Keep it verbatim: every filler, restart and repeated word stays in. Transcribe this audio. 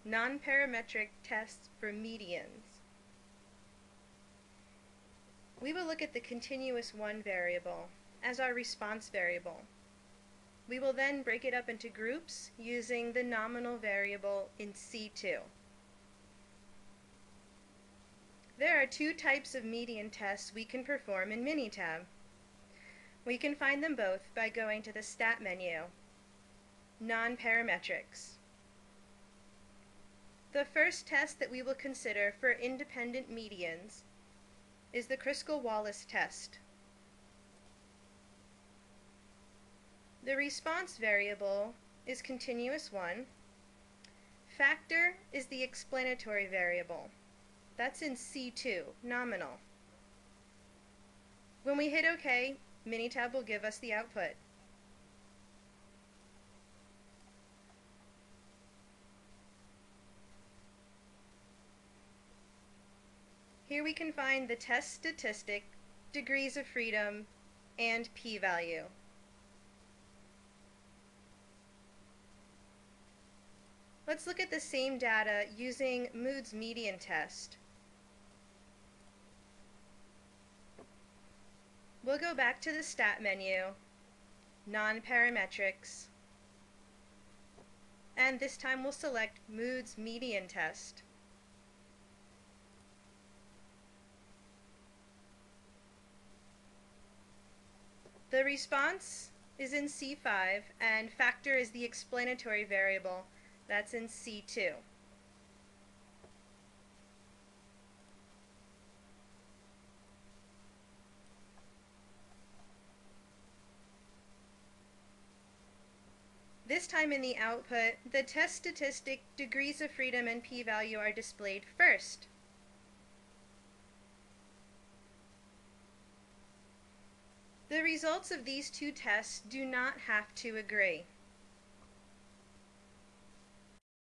nonparametric tests for medians. We will look at the continuous one variable as our response variable. We will then break it up into groups using the nominal variable in C two. There are two types of median tests we can perform in Minitab. We can find them both by going to the Stat menu, Nonparametrics. The first test that we will consider for independent medians is the Kruskal-Wallace test. The response variable is continuous one. Factor is the explanatory variable. That's in C two, nominal. When we hit OK, Minitab will give us the output. Here we can find the test statistic, degrees of freedom, and p-value. Let's look at the same data using Mood's median test. We'll go back to the Stat menu, Nonparametrics, and this time we'll select Mood's median test. The response is in C five, and factor is the explanatory variable. That's in C two. This time in the output, the test statistic, degrees of freedom, and p-value are displayed first. The results of these two tests do not have to agree.